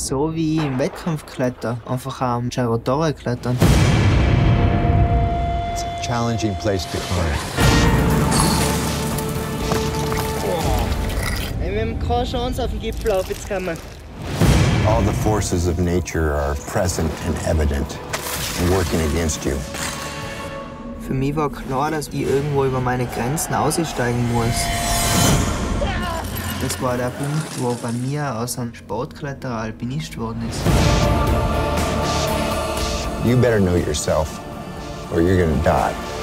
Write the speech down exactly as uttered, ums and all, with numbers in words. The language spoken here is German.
so wie im Wettkampfklettern, einfach am Gyratoren klettern. It's a challenging place to climb. Wir haben keine Chance, auf den Gipfel raufzukommen. All the forces of nature are present and evident and working against you. Für mich war klar, dass ich irgendwo über meine Grenzen aussteigen muss. Das war der Punkt, wo bei mir aus einem Sportkletterer Alpinist geworden ist. You better know yourself or you're gonna die.